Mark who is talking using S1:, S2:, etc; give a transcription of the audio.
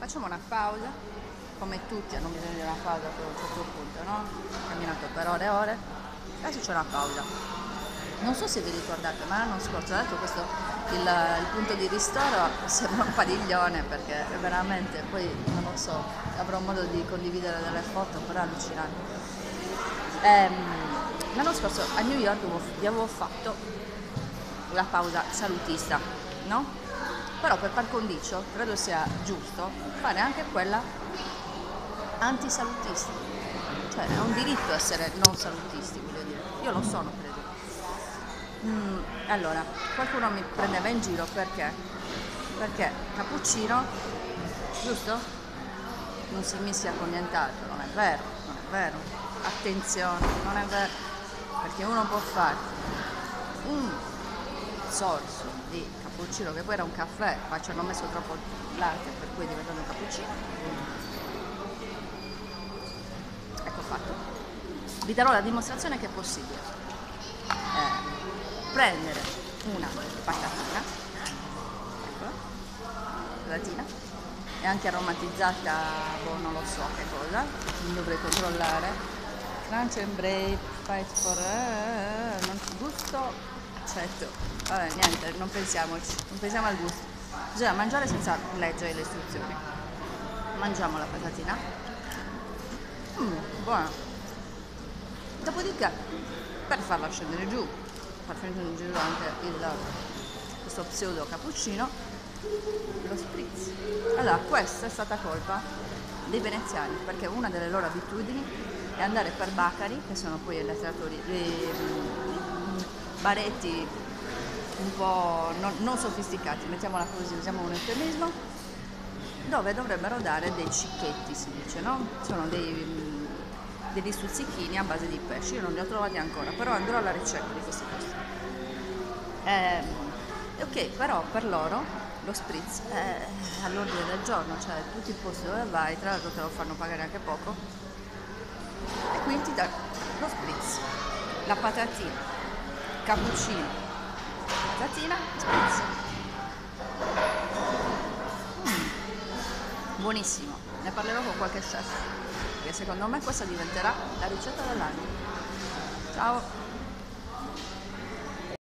S1: facciamo una pausa, come tutti hanno bisogno di una pausa per un certo punto, no? Ho camminato per ore e ore, adesso c'è una pausa. Non so se vi ricordate, ma l'anno scorso, detto questo, il punto di ristoro sembra un padiglione perché è veramente, poi non lo so, avrò modo di condividere delle foto, però è allucinante. L'anno scorso a New York vi avevo fatto la pausa salutista, no? Però per par condicio credo sia giusto fare anche quella antisalutista, cioè è un diritto essere non salutisti, voglio dire, io lo sono, credo. Allora, qualcuno mi prendeva in giro perché cappuccino, giusto? Non si mischia con nient'altro, non è vero, non è vero. Attenzione, non è vero, perché uno può fare un sorso di cappuccino che poi era un caffè, ma ci hanno messo troppo latte per cui è diventato un cappuccino. Ecco fatto. Vi darò la dimostrazione che è possibile. Prendere una patatina, eccola, patatina, è anche aromatizzata, boh, non lo so che cosa, dovrei controllare. Crunch and Brave, Fight for non gusto, certo, vabbè niente, non pensiamoci, non pensiamo al gusto. Bisogna mangiare senza leggere le istruzioni. Mangiamo la patatina. Buona. Dopodiché, per farla scendere giù, far scendere giù anche questo pseudo cappuccino, lo spritz. Allora, questa è stata colpa dei veneziani, perché una delle loro abitudini è andare per Bacari, che sono poi i letteratori, baretti un po' non sofisticati, mettiamola così, usiamo un eufemismo, dove dovrebbero dare dei cicchetti, si dice, no? Sono degli stuzzichini a base di pesce, io non li ho trovati ancora, però andrò alla ricerca di questi posti. Ok, però per loro lo spritz è all'ordine del giorno, cioè tutti i posti dove vai, tra l'altro te lo fanno pagare anche poco, e quindi ti dà lo spritz, la patatina, cappuccino, patatina, spritz. Buonissimo, ne parlerò con qualche chef, perché secondo me questa diventerà la ricetta dell'anno. Ciao!